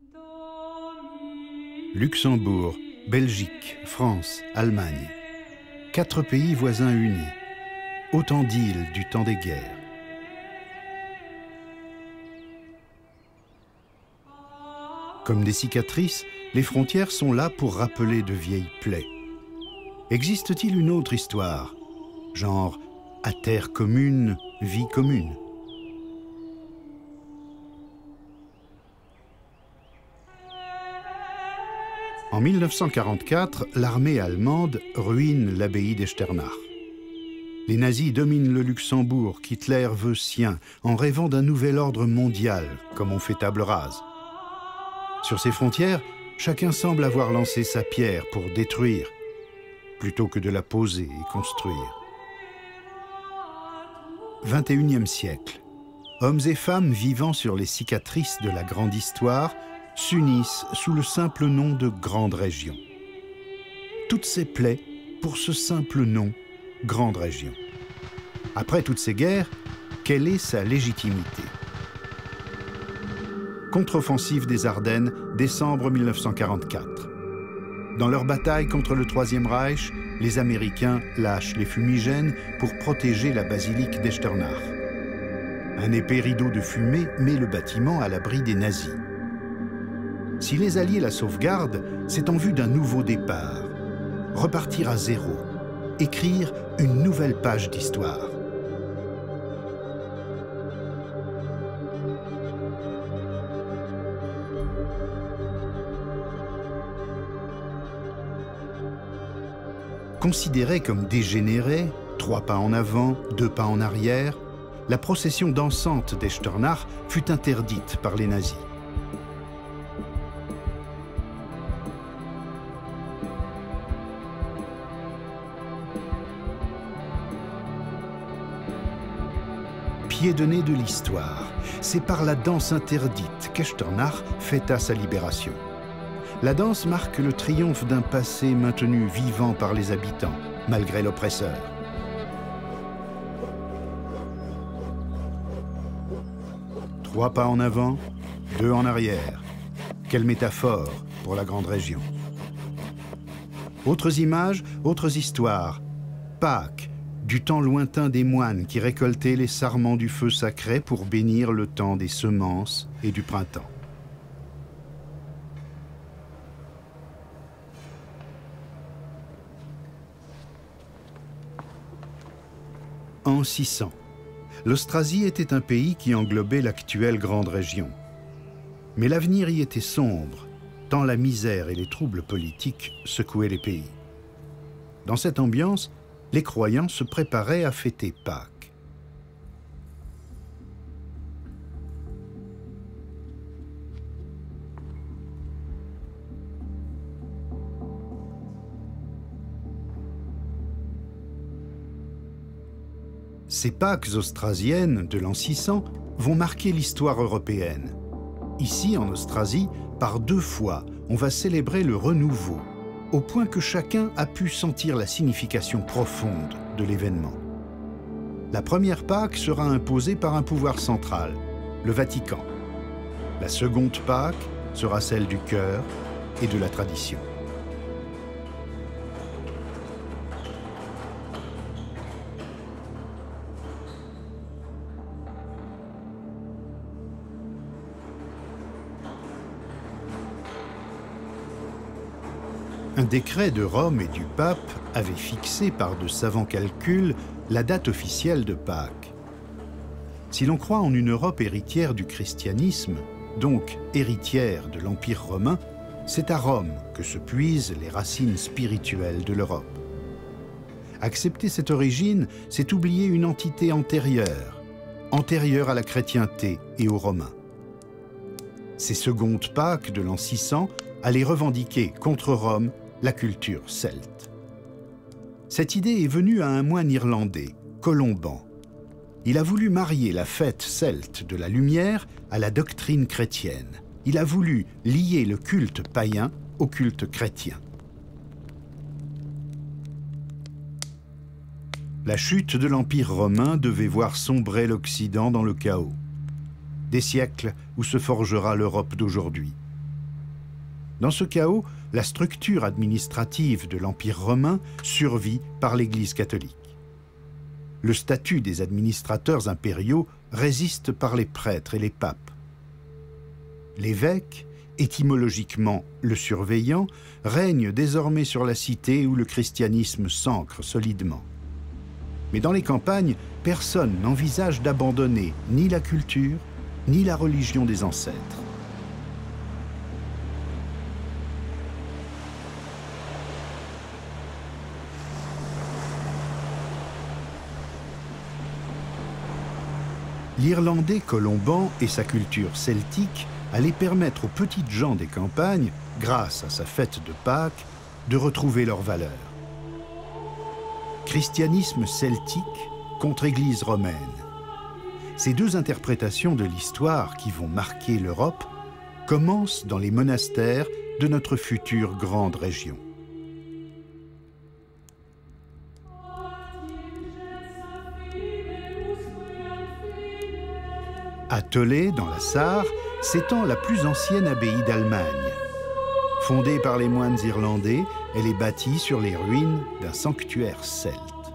Luxembourg, Belgique, France, Allemagne. 4 pays voisins unis. Autant d'îles du temps des guerres. Comme des cicatrices, les frontières sont là pour rappeler de vieilles plaies. Existe-t-il une autre histoire, genre à terre commune, vie commune? En 1944, l'armée allemande ruine l'abbaye d'Echternach. Les nazis dominent le Luxembourg qu'Hitler veut sien, en rêvant d'un nouvel ordre mondial, comme on fait table rase. Sur ces frontières, chacun semble avoir lancé sa pierre pour détruire, plutôt que de la poser et construire. 21e siècle. Hommes et femmes vivant sur les cicatrices de la grande histoire s'unissent sous le simple nom de Grande Région. Toutes ces plaies pour ce simple nom, Grande Région. Après toutes ces guerres, quelle est sa légitimité? Contre-offensive des Ardennes, décembre 1944. Dans leur bataille contre le Troisième Reich, les Américains lâchent les fumigènes pour protéger la basilique d'Echternach. Un épais rideau de fumée met le bâtiment à l'abri des nazis. Si les Alliés la sauvegardent, c'est en vue d'un nouveau départ. Repartir à zéro, écrire une nouvelle page d'histoire. Considérée comme dégénérée, 3 pas en avant, 2 pas en arrière, la procession dansante d'Echternach fut interdite par les nazis. Pied de nez de l'histoire, c'est par la danse interdite qu'Echternach fêta sa libération. La danse marque le triomphe d'un passé maintenu vivant par les habitants, malgré l'oppresseur. Trois pas en avant, 2 en arrière. Quelle métaphore pour la Grande Région. Autres images, autres histoires. Pâques, du temps lointain des moines qui récoltaient les sarments du feu sacré pour bénir le temps des semences et du printemps. En 600, l'Austrasie était un pays qui englobait l'actuelle Grande Région. Mais l'avenir y était sombre, tant la misère et les troubles politiques secouaient les pays. Dans cette ambiance, les croyants se préparaient à fêter Pâques. Ces Pâques austrasiennes de l'an 600 vont marquer l'histoire européenne. Ici, en Austrasie, par 2 fois, on va célébrer le renouveau, au point que chacun a pu sentir la signification profonde de l'événement. La première Pâque sera imposée par un pouvoir central, le Vatican. La seconde Pâque sera celle du cœur et de la tradition. Un décret de Rome et du pape avait fixé par de savants calculs la date officielle de Pâques. Si l'on croit en une Europe héritière du christianisme, donc héritière de l'Empire romain, c'est à Rome que se puisent les racines spirituelles de l'Europe. Accepter cette origine, c'est oublier une entité antérieure, antérieure à la chrétienté et aux Romains. Ces secondes Pâques de l'an 600 allaient revendiquer contre Rome la culture celte. Cette idée est venue à un moine irlandais, Colomban. Il a voulu marier la fête celte de la lumière à la doctrine chrétienne. Il a voulu lier le culte païen au culte chrétien. La chute de l'Empire romain devait voir sombrer l'Occident dans le chaos. Des siècles où se forgera l'Europe d'aujourd'hui. Dans ce chaos, la structure administrative de l'Empire romain survit par l'Église catholique. Le statut des administrateurs impériaux résiste par les prêtres et les papes. L'évêque, étymologiquement le surveillant, règne désormais sur la cité où le christianisme s'ancre solidement. Mais dans les campagnes, personne n'envisage d'abandonner ni la culture, ni la religion des ancêtres. L'Irlandais Colomban et sa culture celtique allaient permettre aux petites gens des campagnes, grâce à sa fête de Pâques, de retrouver leurs valeurs. Christianisme celtique contre Église romaine. Ces deux interprétations de l'histoire qui vont marquer l'Europe commencent dans les monastères de notre future grande région. À Tholey, dans la Sarre, s'étend la plus ancienne abbaye d'Allemagne. Fondée par les moines irlandais, elle est bâtie sur les ruines d'un sanctuaire celte.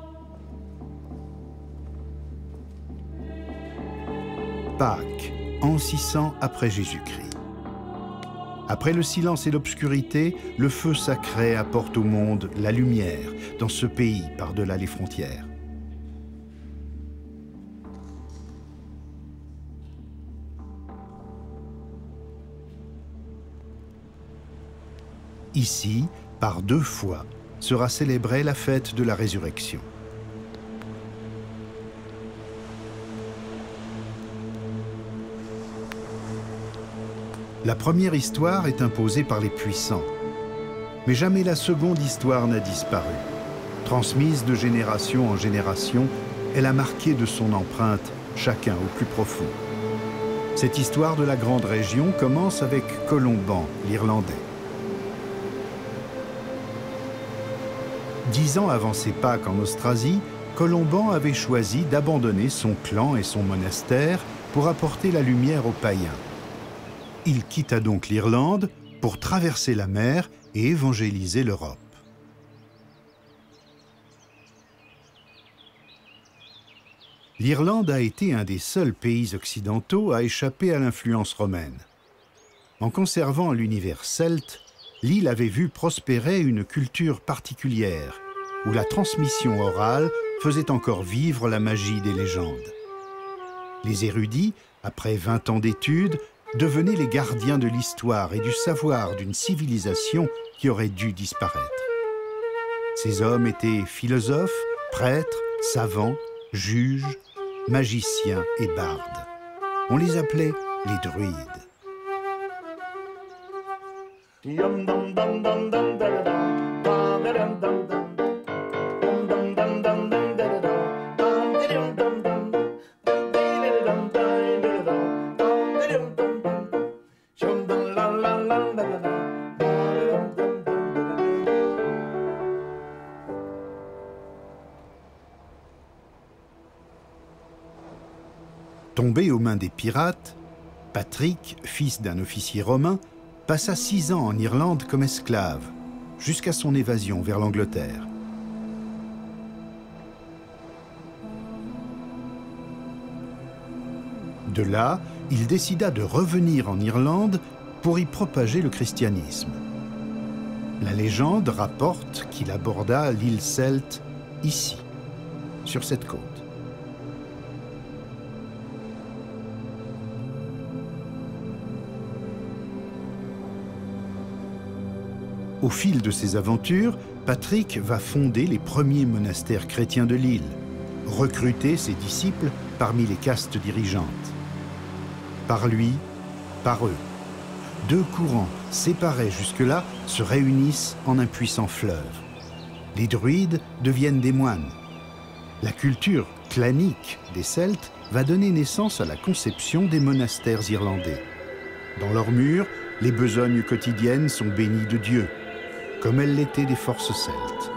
Pâques, an 600 après Jésus-Christ. Après le silence et l'obscurité, le feu sacré apporte au monde la lumière dans ce pays par-delà les frontières. Ici, par 2 fois, sera célébrée la fête de la résurrection. La première histoire est imposée par les puissants, mais jamais la seconde histoire n'a disparu. Transmise de génération en génération, elle a marqué de son empreinte chacun au plus profond. Cette histoire de la grande région commence avec Colomban, l'Irlandais. 10 ans avant ses Pâques en Austrasie, Colomban avait choisi d'abandonner son clan et son monastère pour apporter la lumière aux païens. Il quitta donc l'Irlande pour traverser la mer et évangéliser l'Europe. L'Irlande a été un des seuls pays occidentaux à échapper à l'influence romaine. En conservant l'univers celte, l'île avait vu prospérer une culture particulière, où la transmission orale faisait encore vivre la magie des légendes. Les érudits, après 20 ans d'études, devenaient les gardiens de l'histoire et du savoir d'une civilisation qui aurait dû disparaître. Ces hommes étaient philosophes, prêtres, savants, juges, magiciens et bardes. On les appelait les druides. Tombé aux mains des pirates, Patrick, fils d'un officier romain, passa 6 ans en Irlande comme esclave, jusqu'à son évasion vers l'Angleterre. De là, il décida de revenir en Irlande pour y propager le christianisme. La légende rapporte qu'il aborda l'île celte ici, sur cette côte. Au fil de ses aventures, Patrick va fonder les premiers monastères chrétiens de l'île, recruter ses disciples parmi les castes dirigeantes. Par lui, par eux. 2 courants, séparés jusque-là, se réunissent en un puissant fleuve. Les druides deviennent des moines. La culture clanique des Celtes va donner naissance à la conception des monastères irlandais. Dans leurs murs, les besognes quotidiennes sont bénies de Dieu, comme elles l'étaient des forces celtes.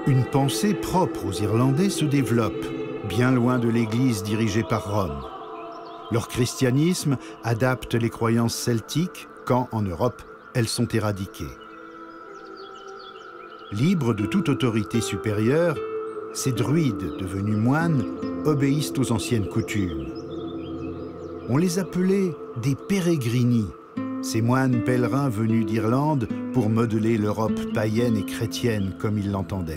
Une pensée propre aux Irlandais se développe, bien loin de l'Église dirigée par Rome. Leur christianisme adapte les croyances celtiques quand, en Europe, elles sont éradiquées. Libres de toute autorité supérieure, ces druides devenus moines obéissent aux anciennes coutumes. On les appelait des Peregrini, ces moines pèlerins venus d'Irlande pour modeler l'Europe païenne et chrétienne comme ils l'entendaient.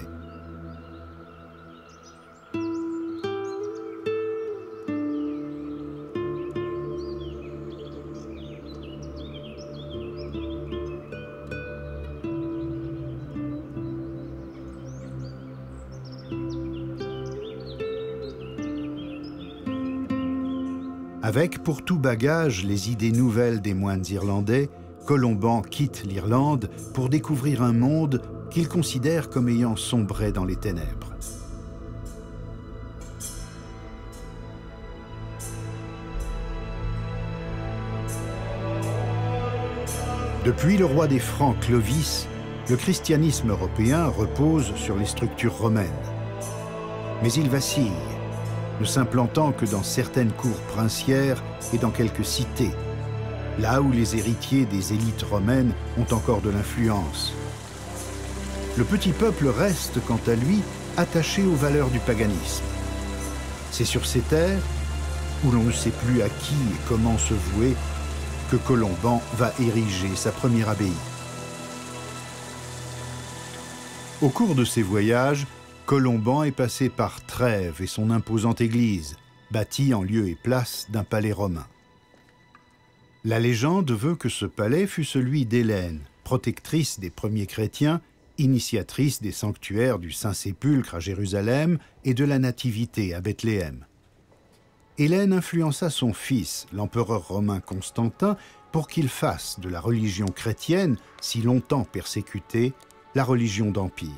Avec pour tout bagage les idées nouvelles des moines irlandais, Colomban quitte l'Irlande pour découvrir un monde qu'il considère comme ayant sombré dans les ténèbres. Depuis le roi des Francs Clovis, le christianisme européen repose sur les structures romaines. Mais il vacille, ne s'implantant que dans certaines cours princières et dans quelques cités, là où les héritiers des élites romaines ont encore de l'influence. Le petit peuple reste, quant à lui, attaché aux valeurs du paganisme. C'est sur ces terres, où l'on ne sait plus à qui et comment se vouer, que Colomban va ériger sa première abbaye. Au cours de ses voyages, Colomban est passé par Trèves et son imposante église, bâtie en lieu et place d'un palais romain. La légende veut que ce palais fut celui d'Hélène, protectrice des premiers chrétiens, initiatrice des sanctuaires du Saint-Sépulcre à Jérusalem et de la Nativité à Bethléem. Hélène influença son fils, l'empereur romain Constantin, pour qu'il fasse de la religion chrétienne, si longtemps persécutée, la religion d'empire.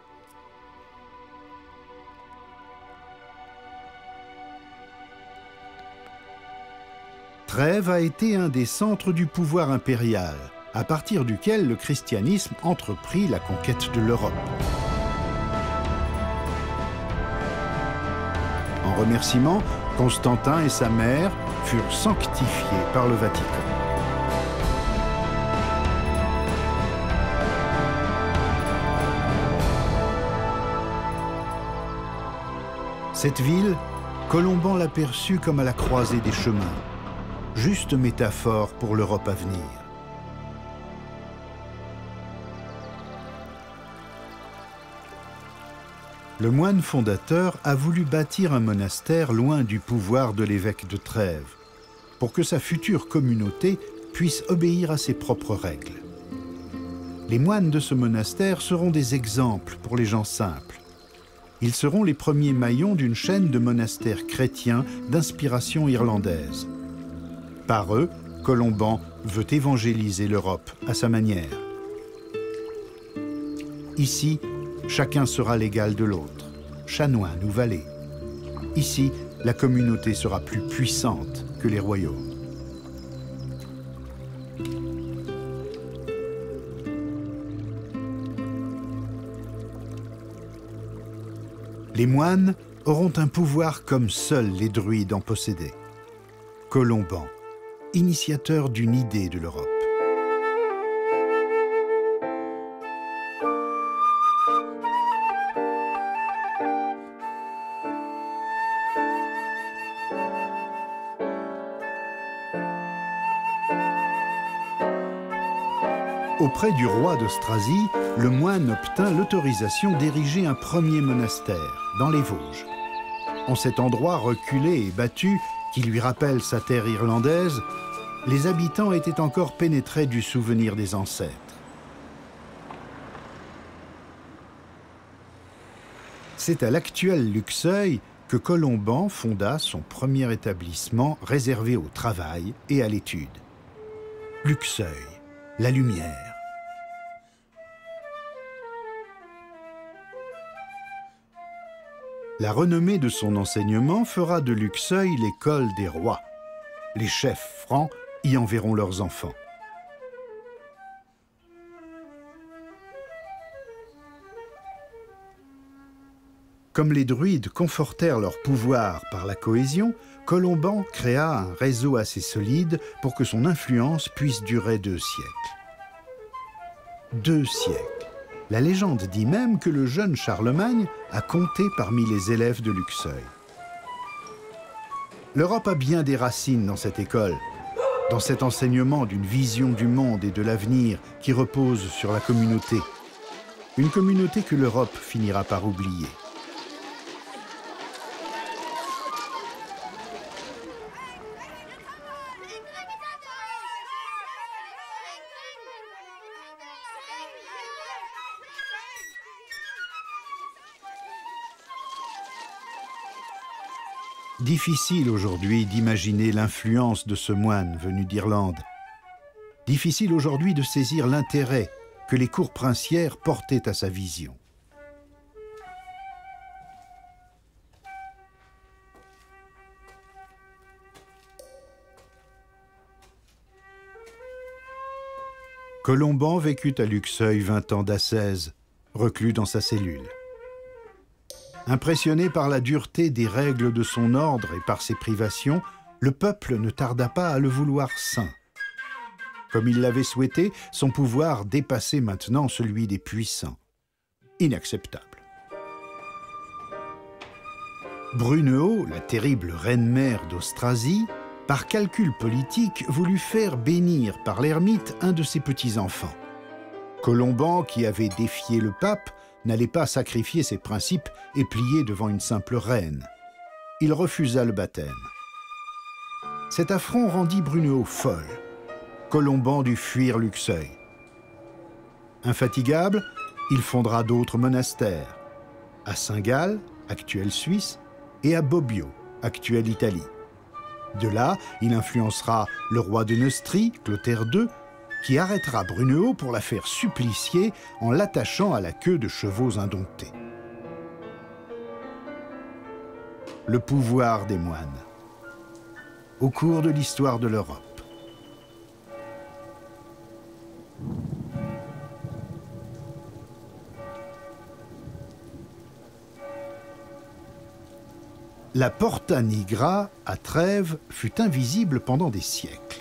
Trèves a été un des centres du pouvoir impérial, à partir duquel le christianisme entreprit la conquête de l'Europe. En remerciement, Constantin et sa mère furent sanctifiés par le Vatican. Cette ville, Colomban l'aperçut comme à la croisée des chemins, juste métaphore pour l'Europe à venir. Le moine fondateur a voulu bâtir un monastère loin du pouvoir de l'évêque de Trèves, pour que sa future communauté puisse obéir à ses propres règles. Les moines de ce monastère seront des exemples pour les gens simples. Ils seront les premiers maillons d'une chaîne de monastères chrétiens d'inspiration irlandaise. Par eux, Colomban veut évangéliser l'Europe à sa manière. Ici, chacun sera l'égal de l'autre, chanoine ou valet. Ici, la communauté sera plus puissante que les royaumes. Les moines auront un pouvoir comme seuls les druides en possédaient. Colomban, initiateur d'une idée de l'Europe. Auprès du roi d'Austrasie, le moine obtint l'autorisation d'ériger un premier monastère, dans les Vosges. En cet endroit reculé et battu, qui lui rappelle sa terre irlandaise, les habitants étaient encore pénétrés du souvenir des ancêtres. C'est à l'actuel Luxeuil que Colomban fonda son premier établissement réservé au travail et à l'étude. Luxeuil, la lumière. La renommée de son enseignement fera de Luxeuil l'école des rois. Les chefs francs y enverront leurs enfants. Comme les druides confortèrent leur pouvoir par la cohésion, Colomban créa un réseau assez solide pour que son influence puisse durer 2 siècles. 2 siècles. La légende dit même que le jeune Charlemagne a compté parmi les élèves de Luxeuil. L'Europe a bien des racines dans cette école, dans cet enseignement d'une vision du monde et de l'avenir qui repose sur la communauté. Une communauté que l'Europe finira par oublier. Difficile aujourd'hui d'imaginer l'influence de ce moine venu d'Irlande. Difficile aujourd'hui de saisir l'intérêt que les cours princières portaient à sa vision. Colomban vécut à Luxeuil 20 ans d'ascèse, reclus dans sa cellule. Impressionné par la dureté des règles de son ordre et par ses privations, le peuple ne tarda pas à le vouloir saint. Comme il l'avait souhaité, son pouvoir dépassait maintenant celui des puissants. Inacceptable. Brunehaut, la terrible reine-mère d'Austrasie, par calcul politique, voulut faire bénir par l'ermite un de ses petits-enfants. Colomban, qui avait défié le pape, n'allait pas sacrifier ses principes et plier devant une simple reine. Il refusa le baptême. Cet affront rendit Brunehaut folle. Colomban dut fuir Luxeuil. Infatigable, il fondera d'autres monastères, à Saint-Gall, actuelle Suisse, et à Bobbio, actuelle Italie. De là, il influencera le roi de Neustrie, Clotaire II, qui arrêtera Brunehaut pour la faire supplicier en l'attachant à la queue de chevaux indomptés. Le pouvoir des moines. Au cours de l'histoire de l'Europe. La Porta Nigra, à Trèves, fut invisible pendant des siècles.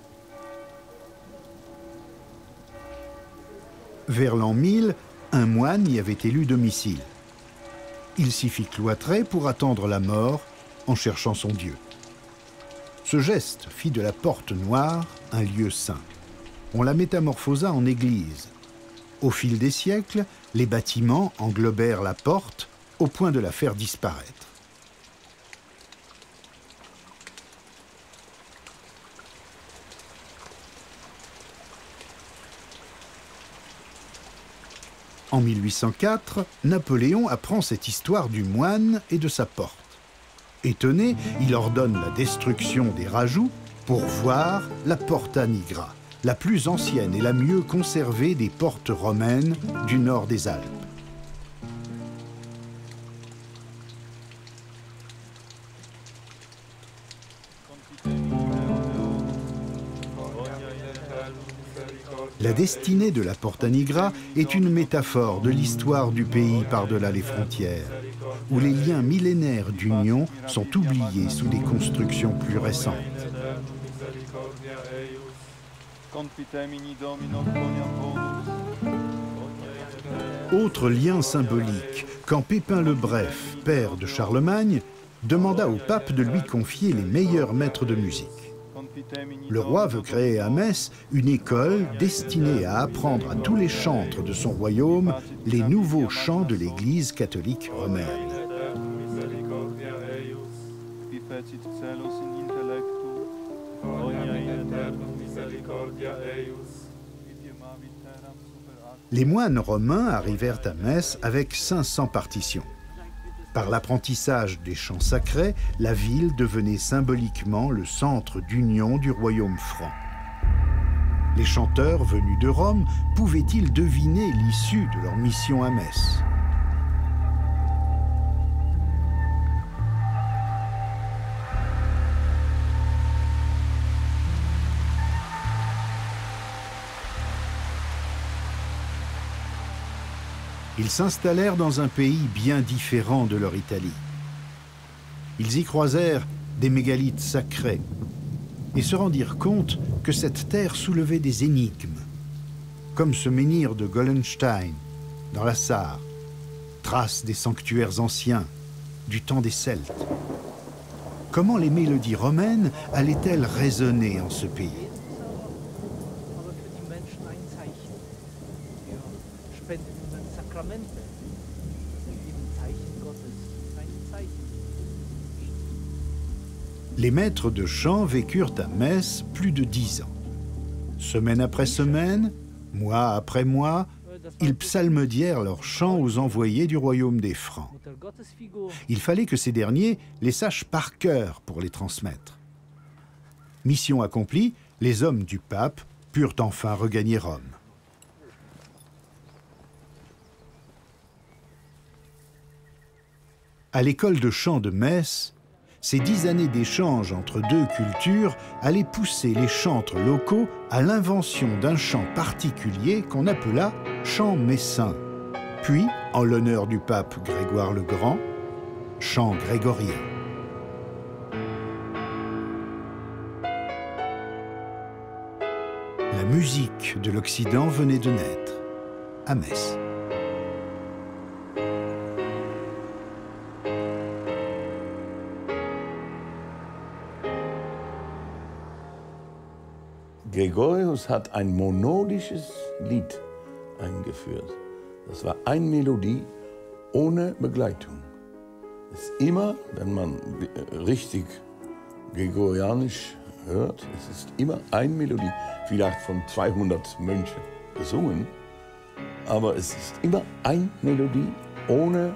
Vers l'an 1000, un moine y avait élu domicile. Il s'y fit cloîtrer pour attendre la mort en cherchant son Dieu. Ce geste fit de la Porte Noire un lieu saint. On la métamorphosa en église. Au fil des siècles, les bâtiments englobèrent la porte au point de la faire disparaître. En 1804, Napoléon apprend cette histoire du moine et de sa porte. Étonné, il ordonne la destruction des rajouts pour voir la Porta Nigra, la plus ancienne et la mieux conservée des portes romaines du nord des Alpes. La destinée de la Porta Nigra est une métaphore de l'histoire du pays par-delà les frontières, où les liens millénaires d'union sont oubliés sous des constructions plus récentes. Autre lien symbolique, quand Pépin le Bref, père de Charlemagne, demanda au pape de lui confier les meilleurs maîtres de musique. Le roi veut créer à Metz une école destinée à apprendre à tous les chantres de son royaume les nouveaux chants de l'Église catholique romaine. Les moines romains arrivèrent à Metz avec 500 partitions. Par l'apprentissage des chants sacrés, la ville devenait symboliquement le centre d'union du royaume franc. Les chanteurs venus de Rome pouvaient-ils deviner l'issue de leur mission à Metz ? Ils s'installèrent dans un pays bien différent de leur Italie. Ils y croisèrent des mégalithes sacrés et se rendirent compte que cette terre soulevait des énigmes, comme ce menhir de Gollenstein, dans la Sarre, trace des sanctuaires anciens, du temps des Celtes. Comment les mélodies romaines allaient-elles résonner en ce pays? Les maîtres de chant vécurent à Metz plus de 10 ans. Semaine après semaine, mois après mois, ils psalmodièrent leurs chants aux envoyés du royaume des Francs. Il fallait que ces derniers les sachent par cœur pour les transmettre. Mission accomplie, les hommes du pape purent enfin regagner Rome. À l'école de chant de Metz, ces 10 années d'échange entre deux cultures allaient pousser les chantres locaux à l'invention d'un chant particulier qu'on appela chant messin, puis, en l'honneur du pape Grégoire le Grand, chant grégorien. La musique de l'Occident venait de naître, à Metz. Gregorius hat ein monodisches Lied eingeführt. Das war eine Melodie ohne Begleitung. Es ist immer, wenn man richtig gregorianisch hört, es ist immer eine Melodie, vielleicht von 200 Mönchen gesungen, aber es ist immer eine Melodie ohne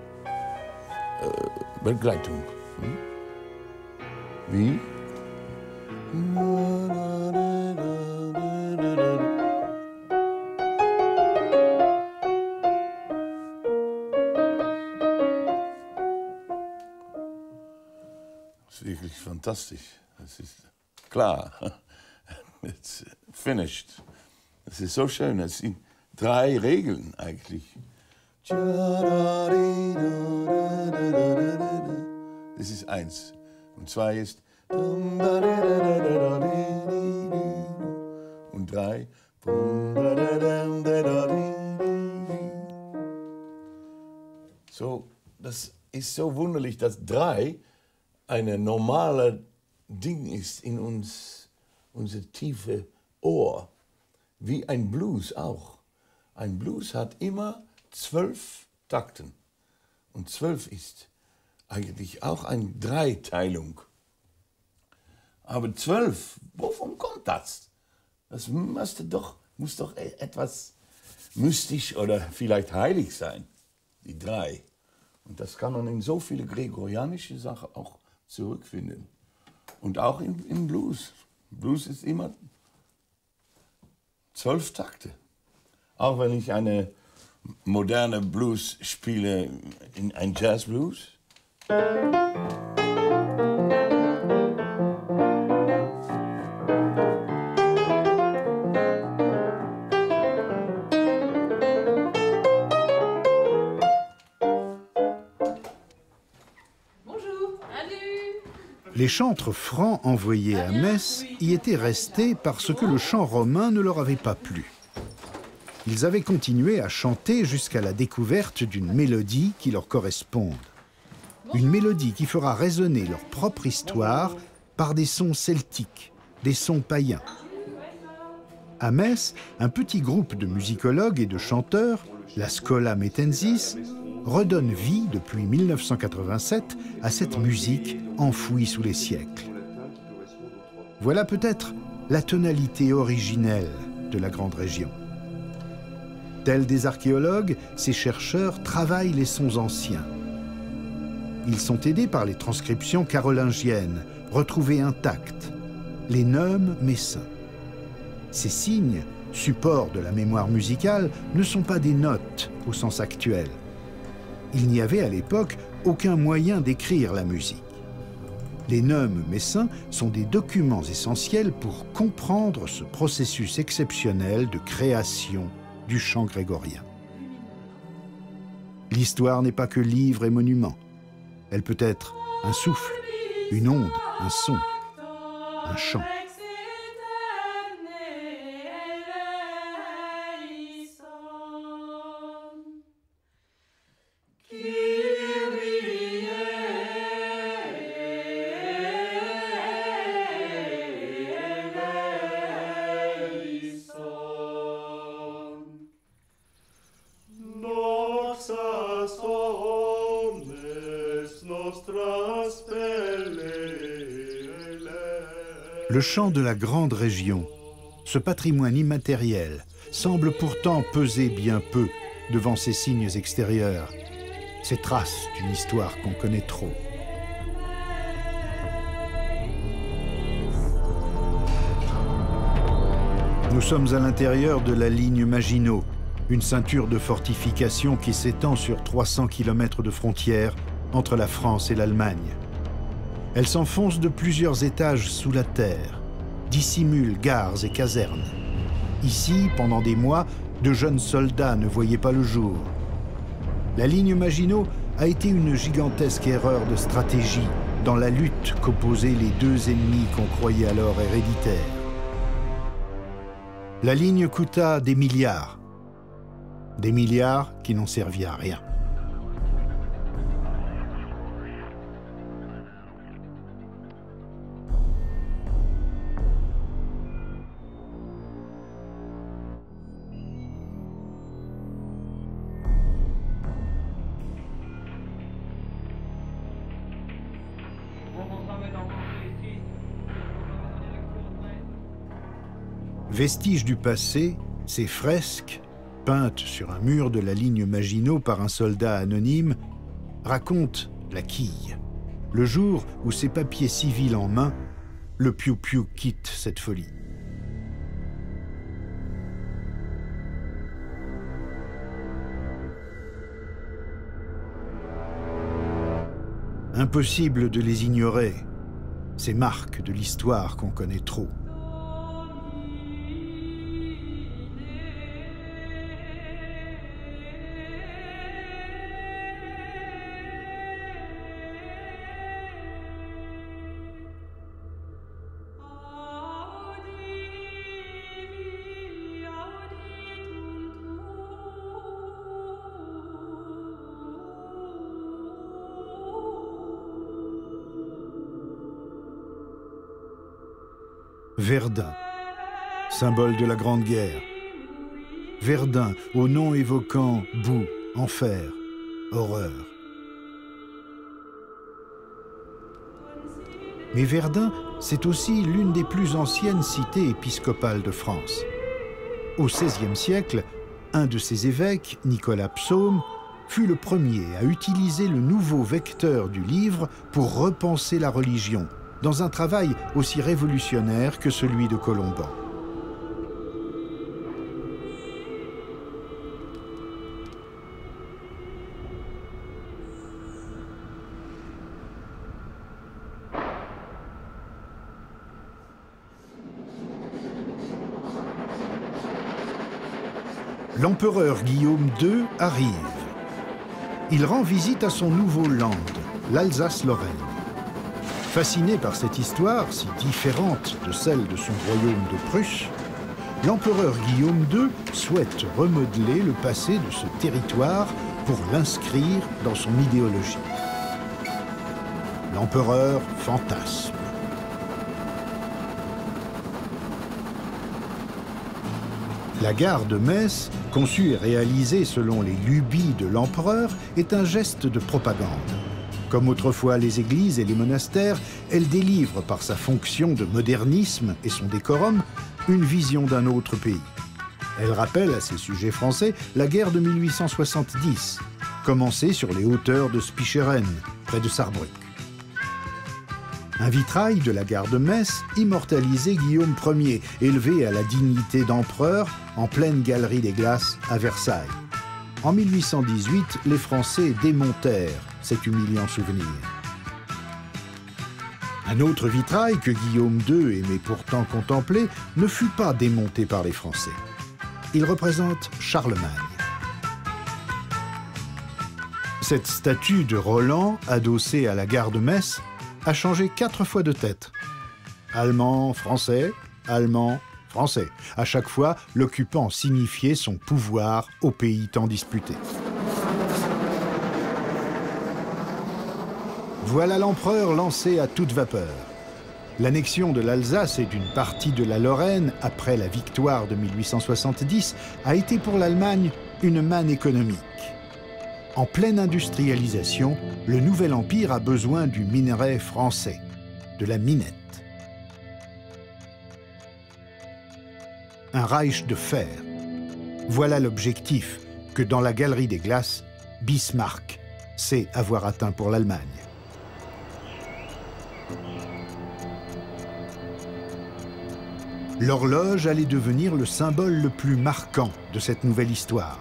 Begleitung. Wie? Das ist wirklich fantastisch. Es ist klar. It's finished. Es ist so schön. Es sind 3 Regeln eigentlich. Das ist 1. Und 2 ist und 3 so, das ist so wunderlich, dass 3 eine normale Ding ist in unser tiefe Ohr, wie ein Blues auch. Ein Blues hat immer 12 Takten und 12 ist eigentlich auch eine Dreiteilung. Aber 12, wovon kommt das? Das muss doch etwas mystisch oder vielleicht heilig sein, die 3. Und das kann man in so viele gregorianische Sachen auch zurückfinden. Und auch im Blues. Blues ist immer 12 Takte. Auch wenn ich eine moderne Blues spiele, in ein Jazzblues. Les chantres francs envoyés à Metz y étaient restés parce que le chant romain ne leur avait pas plu. Ils avaient continué à chanter jusqu'à la découverte d'une mélodie qui leur corresponde. Une mélodie qui fera résonner leur propre histoire par des sons celtiques, des sons païens. À Metz, un petit groupe de musicologues et de chanteurs, la Schola Mettensis, redonne vie depuis 1987 à cette musique enfouie sous les siècles. Voilà peut-être la tonalité originelle de la grande région. Tels des archéologues, ces chercheurs travaillent les sons anciens. Ils sont aidés par les transcriptions carolingiennes, retrouvées intactes, les neumes messins. Ces signes, supports de la mémoire musicale, ne sont pas des notes au sens actuel. Il n'y avait à l'époque aucun moyen d'écrire la musique. Les neumes messins sont des documents essentiels pour comprendre ce processus exceptionnel de création du chant grégorien. L'histoire n'est pas que livre et monument. Elle peut être un souffle, une onde, un son, un chant. Le chant de la grande région, ce patrimoine immatériel, semble pourtant peser bien peu devant ces signes extérieurs, ces traces d'une histoire qu'on connaît trop. Nous sommes à l'intérieur de la ligne Maginot, une ceinture de fortifications qui s'étend sur 300 km de frontière entre la France et l'Allemagne. Elle s'enfonce de plusieurs étages sous la terre, dissimule gares et casernes. Ici, pendant des mois, de jeunes soldats ne voyaient pas le jour. La ligne Maginot a été une gigantesque erreur de stratégie dans la lutte qu'opposaient les deux ennemis qu'on croyait alors héréditaires. La ligne coûta des milliards qui n'ont servi à rien. Vestige du passé, ces fresques, peintes sur un mur de la ligne Maginot par un soldat anonyme, racontent la quille, le jour où, ses papiers civils en main, le piou-piou quitte cette folie. Impossible de les ignorer, ces marques de l'histoire qu'on connaît trop. Verdun, symbole de la Grande Guerre. Verdun, au nom évoquant boue, enfer, horreur. Mais Verdun, c'est aussi l'une des plus anciennes cités épiscopales de France. Au XVIe siècle, un de ses évêques, Nicolas Psaume, fut le premier à utiliser le nouveau vecteur du livre pour repenser la religion, dans un travail aussi révolutionnaire que celui de Colomban. L'empereur Guillaume II arrive. Il rend visite à son nouveau land, l'Alsace-Lorraine. Fasciné par cette histoire, si différente de celle de son royaume de Prusse, l'empereur Guillaume II souhaite remodeler le passé de ce territoire pour l'inscrire dans son idéologie. L'empereur fantasme. La gare de Metz, conçue et réalisée selon les lubies de l'empereur, est un geste de propagande. Comme autrefois les églises et les monastères, elle délivre par sa fonction de modernisme et son décorum une vision d'un autre pays. Elle rappelle à ses sujets français la guerre de 1870, commencée sur les hauteurs de Spicheren, près de Sarrebruck. Un vitrail de la gare de Metz immortalisait Guillaume Ier, élevé à la dignité d'empereur en pleine galerie des Glaces à Versailles. En 1818, les Français démontèrent cet humiliant souvenir. Un autre vitrail que Guillaume II aimait pourtant contempler ne fut pas démonté par les Français. Il représente Charlemagne. Cette statue de Roland, adossée à la gare de Metz, a changé 4 fois de tête. Allemand, français, allemand, français. À chaque fois, l'occupant signifiait son pouvoir au pays tant disputé. Voilà l'empereur lancé à toute vapeur. L'annexion de l'Alsace et d'une partie de la Lorraine, après la victoire de 1870, a été pour l'Allemagne une manne économique. En pleine industrialisation, le nouvel empire a besoin du minerai français, de la minette. Un Reich de fer. Voilà l'objectif que, dans la galerie des glaces, Bismarck sait avoir atteint pour l'Allemagne. L'horloge allait devenir le symbole le plus marquant de cette nouvelle histoire.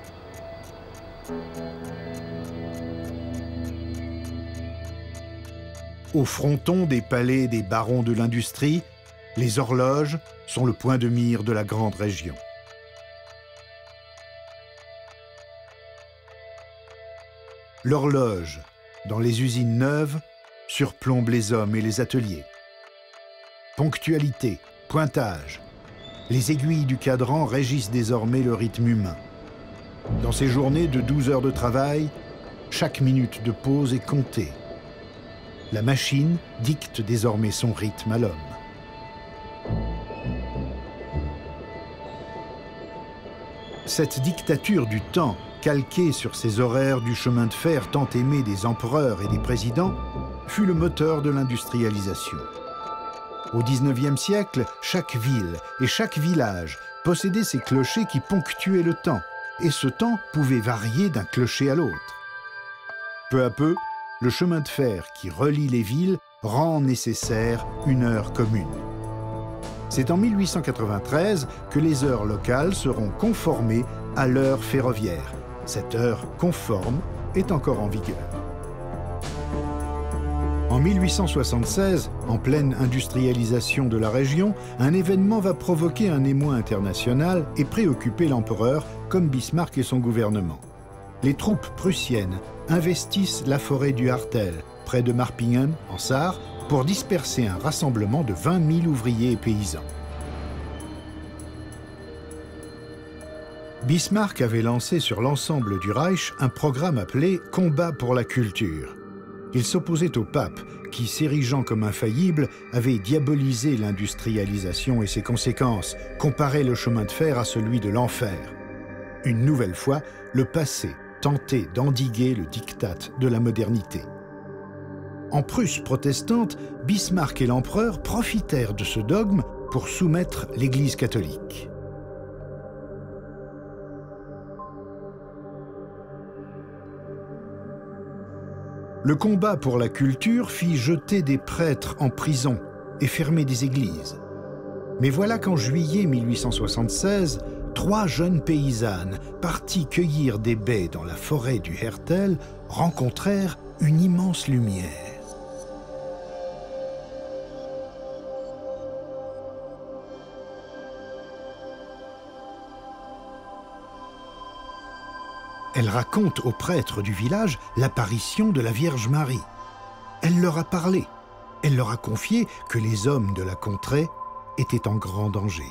Au fronton des palais des barons de l'industrie, les horloges sont le point de mire de la grande région. L'horloge, dans les usines neuves, surplombe les hommes et les ateliers. Ponctualité, pointage, les aiguilles du cadran régissent désormais le rythme humain. Dans ces journées de 12 heures de travail, chaque minute de pause est comptée. La machine dicte désormais son rythme à l'homme. Cette dictature du temps, calquée sur ces horaires du chemin de fer tant aimé des empereurs et des présidents, fut le moteur de l'industrialisation. Au XIXe siècle, chaque ville et chaque village possédait ses clochers qui ponctuaient le temps, et ce temps pouvait varier d'un clocher à l'autre. Peu à peu, le chemin de fer qui relie les villes rend nécessaire une heure commune. C'est en 1893 que les heures locales seront conformées à l'heure ferroviaire. Cette heure conforme est encore en vigueur. En 1876, en pleine industrialisation de la région, un événement va provoquer un émoi international et préoccuper l'empereur comme Bismarck et son gouvernement. Les troupes prussiennes investissent la forêt du Hartel, près de Marpingen, en Sarre, pour disperser un rassemblement de 20 000 ouvriers et paysans. Bismarck avait lancé sur l'ensemble du Reich un programme appelé « Combat pour la culture ». Il s'opposait au pape, qui, s'érigeant comme infaillible, avait diabolisé l'industrialisation et ses conséquences, comparé le chemin de fer à celui de l'enfer. Une nouvelle fois, le passé tentait d'endiguer le diktat de la modernité. En Prusse protestante, Bismarck et l'empereur profitèrent de ce dogme pour soumettre l'Église catholique. Le combat pour la culture fit jeter des prêtres en prison et fermer des églises. Mais voilà qu'en juillet 1876, 3 jeunes paysannes, parties cueillir des baies dans la forêt du Hertel, rencontrèrent une immense lumière. Elle raconte aux prêtres du village l'apparition de la Vierge Marie. Elle leur a parlé. Elle leur a confié que les hommes de la contrée étaient en grand danger.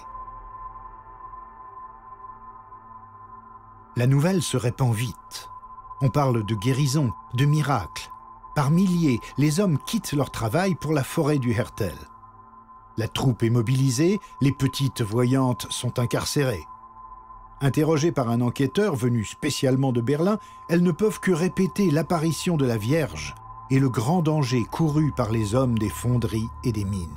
La nouvelle se répand vite. On parle de guérison, de miracles. Par milliers, les hommes quittent leur travail pour la forêt du Hertel. La troupe est mobilisée, les petites voyantes sont incarcérées. Interrogées par un enquêteur venu spécialement de Berlin, elles ne peuvent que répéter l'apparition de la Vierge et le grand danger couru par les hommes des fonderies et des mines.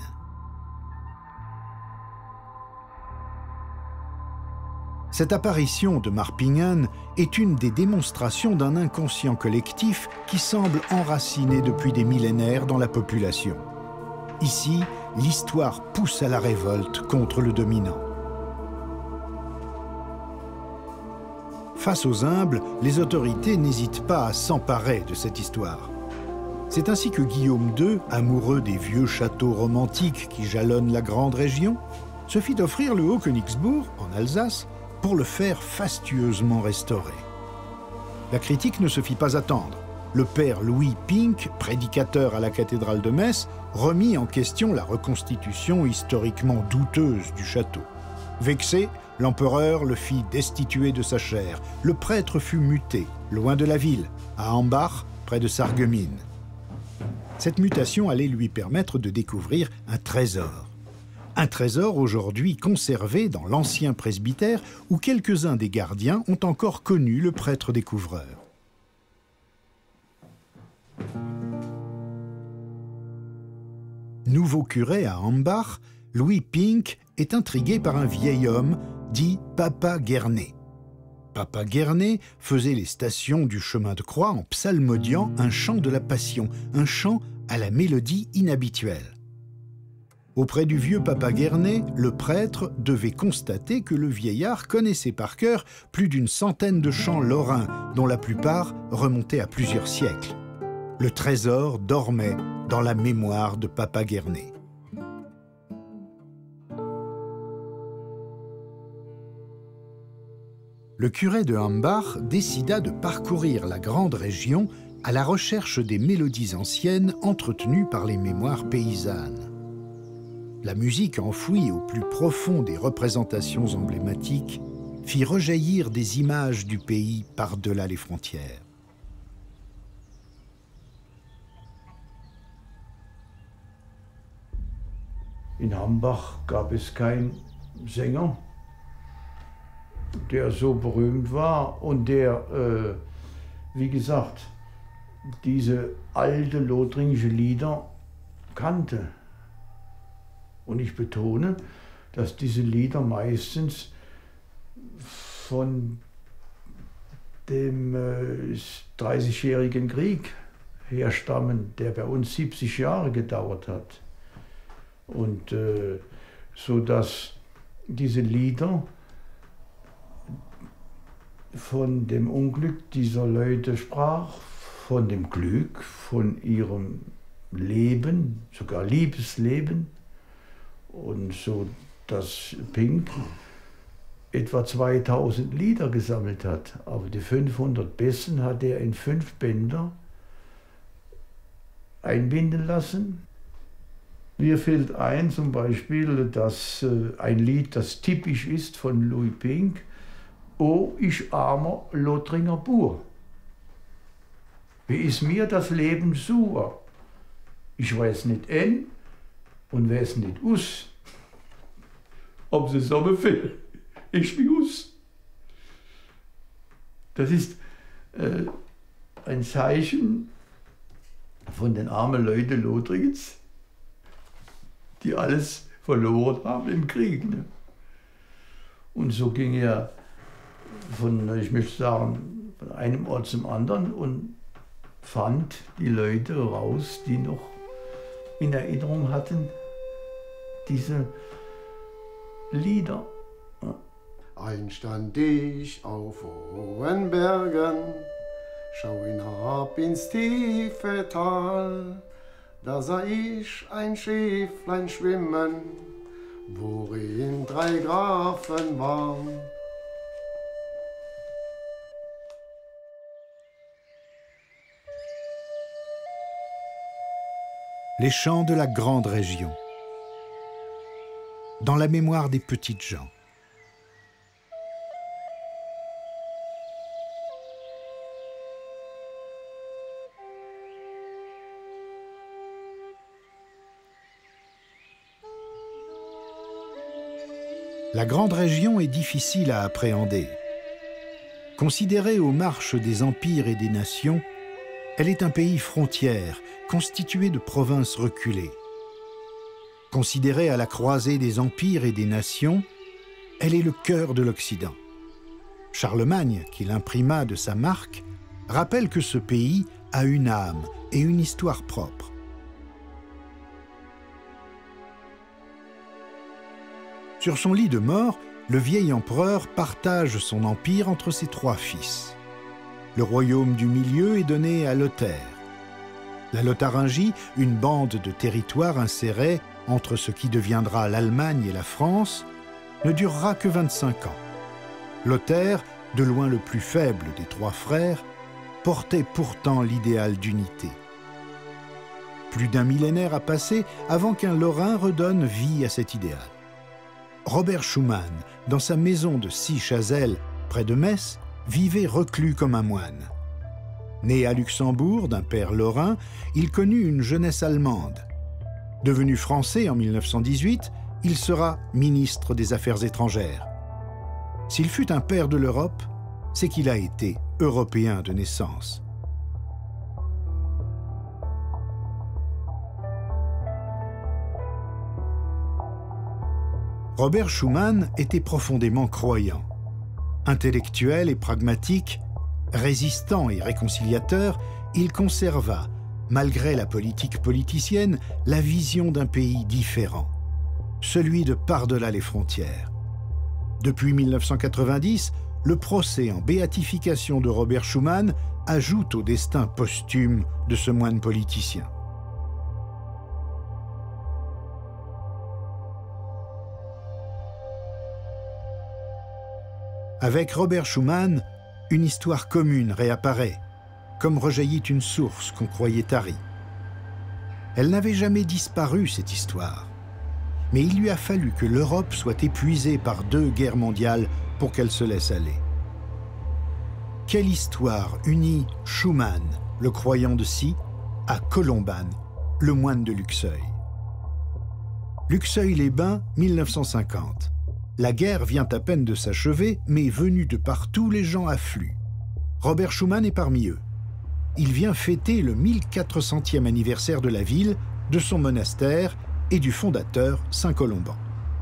Cette apparition de Marpingen est une des démonstrations d'un inconscient collectif qui semble enraciné depuis des millénaires dans la population. Ici, l'histoire pousse à la révolte contre le dominant. Face aux humbles, les autorités n'hésitent pas à s'emparer de cette histoire. C'est ainsi que Guillaume II, amoureux des vieux châteaux romantiques qui jalonnent la grande région, se fit offrir le Haut-Königsbourg, en Alsace, pour le faire fastueusement restaurer. La critique ne se fit pas attendre. Le père Louis Pink, prédicateur à la cathédrale de Metz, remit en question la reconstitution historiquement douteuse du château. Vexé, l'empereur le fit destituer de sa chaire. Le prêtre fut muté, loin de la ville, à Ambach, près de Sarreguemines. Cette mutation allait lui permettre de découvrir un trésor. Un trésor aujourd'hui conservé dans l'ancien presbytère où quelques-uns des gardiens ont encore connu le prêtre découvreur. Nouveau curé à Ambach, Louis Pink est intrigué par un vieil homme dit Papa Guernet. Papa Guernet faisait les stations du chemin de croix en psalmodiant un chant de la Passion, un chant à la mélodie inhabituelle. Auprès du vieux Papa Guernet, le prêtre devait constater que le vieillard connaissait par cœur plus d'une centaine de chants lorrains, dont la plupart remontaient à plusieurs siècles. Le trésor dormait dans la mémoire de Papa Guernet. Le curé de Ambach décida de parcourir la grande région à la recherche des mélodies anciennes entretenues par les mémoires paysannes. La musique enfouie au plus profond des représentations emblématiques fit rejaillir des images du pays par-delà les frontières. In Ambach gab es keinen Sänger, der so berühmt war und der, wie gesagt, diese alte lothringische Lieder kannte. Und ich betone, dass diese Lieder meistens von dem 30-jährigen Krieg herstammen, der bei uns 70 Jahre gedauert hat. Und so dass diese Lieder von dem Unglück dieser Leute sprach, von dem Glück, von ihrem Leben, sogar Liebesleben. Und so dass Pink etwa 2000 Lieder gesammelt hat. Aber die 500 besten hat er in 5 Bänder einbinden lassen. Mir fällt ein zum Beispiel, dass ein Lied, das typisch ist von Louis Pink, O ich armer Lothringer Bur. Wie ist mir das Leben sur? Ich weiß nicht en und weiß nicht us. Ob sie Sommer fällt, ich wie us. Das ist ein Zeichen von den armen Leuten Lothringens, die alles verloren haben im Krieg. Ne? Und so ging er von, ich möchte sagen, von einem Ort zum anderen und fand die Leute raus, die noch in Erinnerung hatten, diese Lieder. Ja. Einst stand ich auf hohen Bergen, schau hinab ins tiefe Tal. Da sah ich ein Schifflein schwimmen, worin 3 Grafen waren. Les chants de la grande région, dans la mémoire des petites gens. La grande région est difficile à appréhender. Considérée aux marches des empires et des nations, elle est un pays frontière, constitué de provinces reculées. Considérée à la croisée des empires et des nations, elle est le cœur de l'Occident. Charlemagne, qui l'imprima de sa marque, rappelle que ce pays a une âme et une histoire propre. Sur son lit de mort, le vieil empereur partage son empire entre ses 3 fils. Le royaume du milieu est donné à Lothaire. La Lotharingie, une bande de territoires insérés entre ce qui deviendra l'Allemagne et la France, ne durera que 25 ans. Lothaire, de loin le plus faible des 3 frères, portait pourtant l'idéal d'unité. Plus d'un millénaire a passé avant qu'un Lorrain redonne vie à cet idéal. Robert Schuman, dans sa maison de Sichazel, près de Metz, vivait reclus comme un moine. Né à Luxembourg d'un père lorrain, il connut une jeunesse allemande. Devenu français en 1918, il sera ministre des Affaires étrangères. S'il fut un père de l'Europe, c'est qu'il a été européen de naissance. Robert Schuman était profondément croyant. Intellectuel et pragmatique, résistant et réconciliateur, il conserva, malgré la politique politicienne, la vision d'un pays différent, celui de par-delà les frontières. Depuis 1990, le procès en béatification de Robert Schuman ajoute au destin posthume de ce moine politicien. Avec Robert Schuman, une histoire commune réapparaît, comme rejaillit une source qu'on croyait tarie. Elle n'avait jamais disparu, cette histoire. Mais il lui a fallu que l'Europe soit épuisée par 2 guerres mondiales pour qu'elle se laisse aller. Quelle histoire unit Schuman, le croyant de Sie, à Colomban, le moine de Luxeuil. Luxeuil-les-Bains, 1950. La guerre vient à peine de s'achever, mais venus de partout, les gens affluent. Robert Schuman est parmi eux. Il vient fêter le 1400e anniversaire de la ville, de son monastère et du fondateur Saint-Colomban.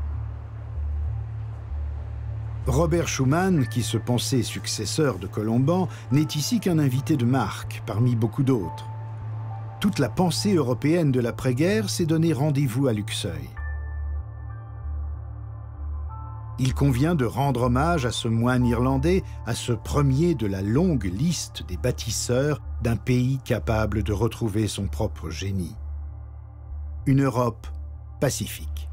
Robert Schuman, qui se pensait successeur de Colomban, n'est ici qu'un invité de marque, parmi beaucoup d'autres. Toute la pensée européenne de l'après-guerre s'est donné rendez-vous à Luxeuil. Il convient de rendre hommage à ce moine irlandais, à ce premier de la longue liste des bâtisseurs d'un pays capable de retrouver son propre génie. Une Europe pacifique.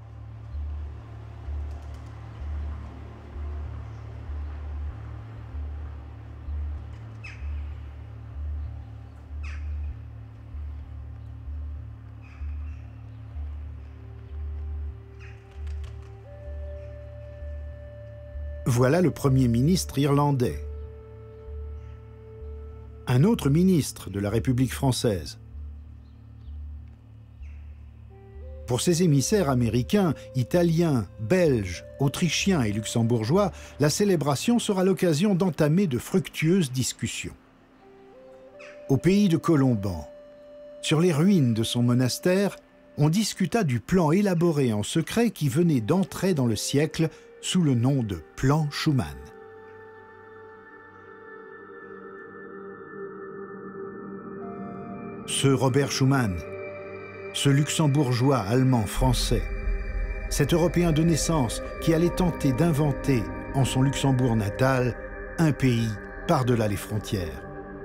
Voilà le Premier ministre irlandais. Un autre ministre de la République française. Pour ses émissaires américains, italiens, belges, autrichiens et luxembourgeois, la célébration sera l'occasion d'entamer de fructueuses discussions. Au pays de Colomban, sur les ruines de son monastère, on discuta du plan élaboré en secret qui venait d'entrer dans le siècle sous le nom de Plan Schuman. Ce Robert Schuman, ce luxembourgeois allemand-français, cet Européen de naissance qui allait tenter d'inventer en son Luxembourg natal un pays par-delà les frontières.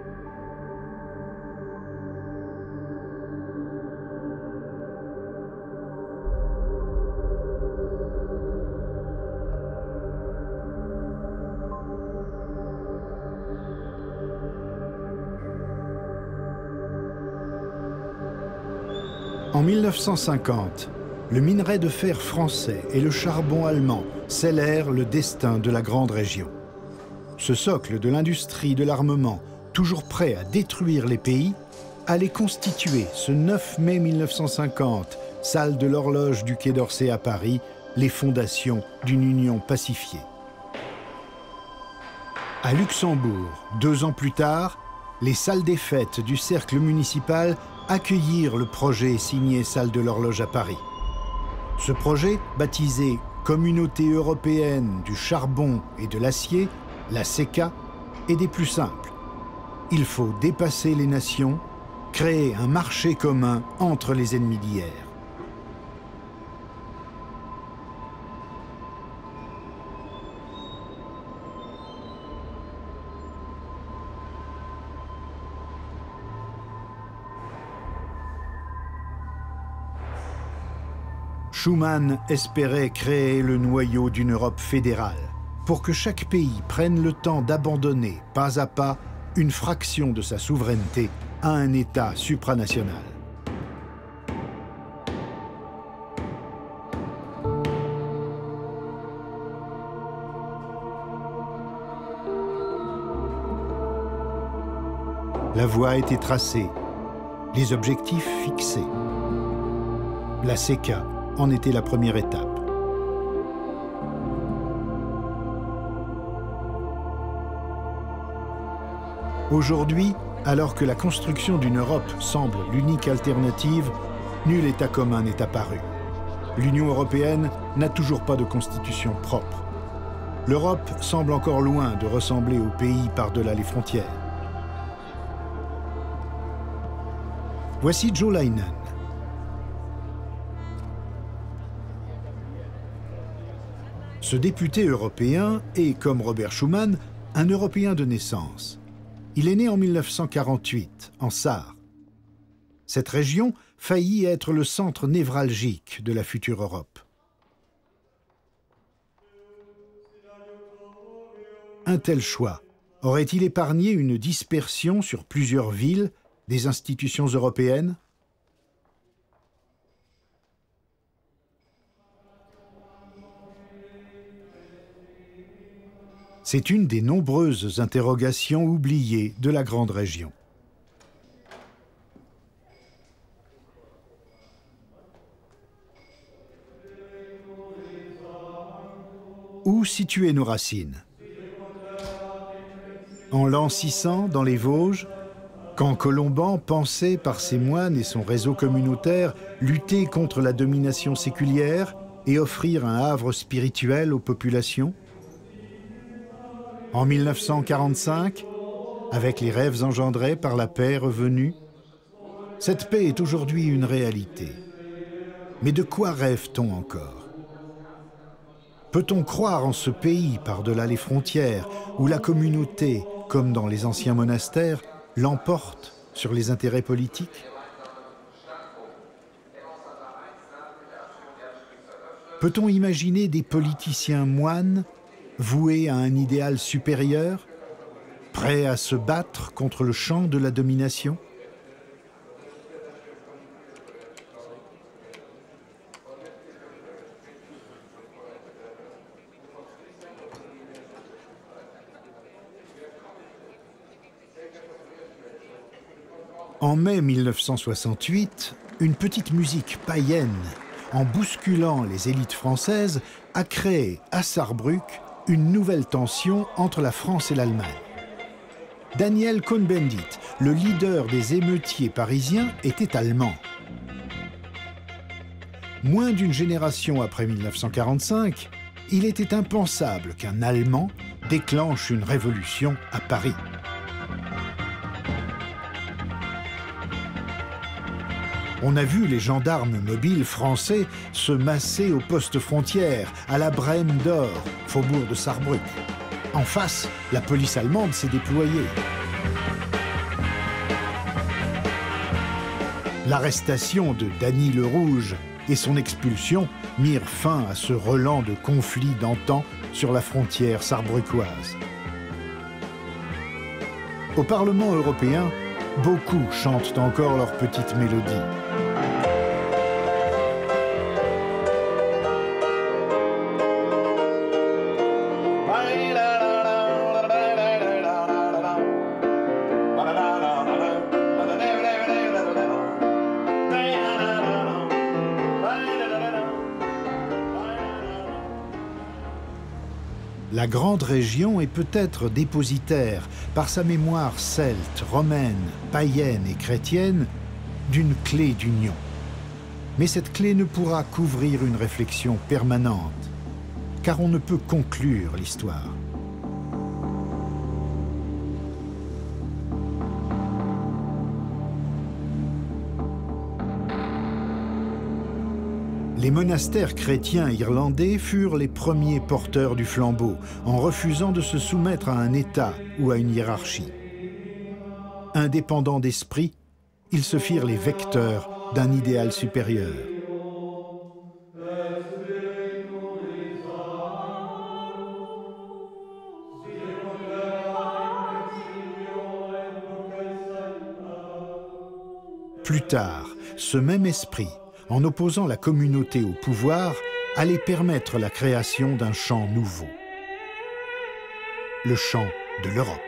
En 1950, le minerai de fer français et le charbon allemand scellèrent le destin de la grande région. Ce socle de l'industrie de l'armement, toujours prêt à détruire les pays, allait constituer ce 9 mai 1950, salle de l'horloge du Quai d'Orsay à Paris, les fondations d'une union pacifiée. À Luxembourg, 2 ans plus tard, les salles des fêtes du cercle municipal accueillirent le projet signé Salle de l'Horloge à Paris. Ce projet, baptisé Communauté européenne du charbon et de l'acier, la CECA, est des plus simples. Il faut dépasser les nations, créer un marché commun entre les ennemis d'hier. Schuman espérait créer le noyau d'une Europe fédérale, pour que chaque pays prenne le temps d'abandonner, pas à pas, une fraction de sa souveraineté à un État supranational. La voie a été tracée, les objectifs fixés. La CECA en était la première étape. Aujourd'hui, alors que la construction d'une Europe semble l'unique alternative, nul État commun n'est apparu. L'Union européenne n'a toujours pas de constitution propre. L'Europe semble encore loin de ressembler aux pays par-delà les frontières. Voici Jo Leinen. Ce député européen est, comme Robert Schuman, un Européen de naissance. Il est né en 1948, en Sarre. Cette région faillit être le centre névralgique de la future Europe. Un tel choix aurait-il épargné une dispersion sur plusieurs villes des institutions européennes? C'est une des nombreuses interrogations oubliées de la grande région. Où situer nos racines? En l'an 600, dans les Vosges, quand Colomban pensait par ses moines et son réseau communautaire lutter contre la domination séculière et offrir un havre spirituel aux populations? En 1945, avec les rêves engendrés par la paix revenue, cette paix est aujourd'hui une réalité. Mais de quoi rêve-t-on encore? Peut-on croire en ce pays par-delà les frontières, où la communauté, comme dans les anciens monastères, l'emporte sur les intérêts politiques? Peut-on imaginer des politiciens moines voués à un idéal supérieur, prêts à se battre contre le champ de la domination? En mai 1968, une petite musique païenne, en bousculant les élites françaises, a créé à Sarrebruck une nouvelle tension entre la France et l'Allemagne. Daniel Cohn-Bendit, le leader des émeutiers parisiens, était allemand. Moins d'une génération après 1945, il était impensable qu'un Allemand déclenche une révolution à Paris. On a vu les gendarmes mobiles français se masser au poste frontière, à la Brème d'Or, faubourg de Sarrebruck. En face, la police allemande s'est déployée. L'arrestation de Dany le Rouge et son expulsion mirent fin à ce relent de conflits d'antan sur la frontière sarrebruckoise. Au Parlement européen, beaucoup chantent encore leur petite mélodie. La grande région est peut-être dépositaire, par sa mémoire celte, romaine, païenne et chrétienne, d'une clé d'union. Mais cette clé ne pourra couvrir une réflexion permanente, car on ne peut conclure l'histoire. Les monastères chrétiens irlandais furent les premiers porteurs du flambeau, en refusant de se soumettre à un État ou à une hiérarchie. Indépendants d'esprit, ils se firent les vecteurs d'un idéal supérieur. Plus tard, ce même esprit, en opposant la communauté au pouvoir, allait permettre la création d'un chant nouveau. Le chant de l'Europe.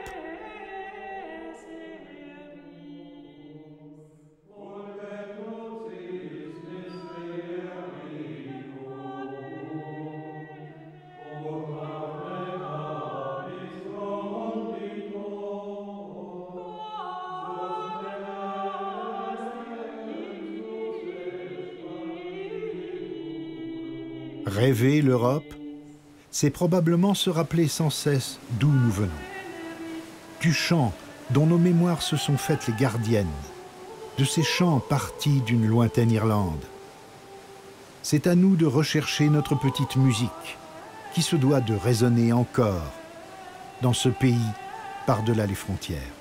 Rêver l'Europe, c'est probablement se rappeler sans cesse d'où nous venons. Du chant dont nos mémoires se sont faites les gardiennes, de ces chants partis d'une lointaine Irlande. C'est à nous de rechercher notre petite musique, qui se doit de résonner encore dans ce pays par-delà les frontières.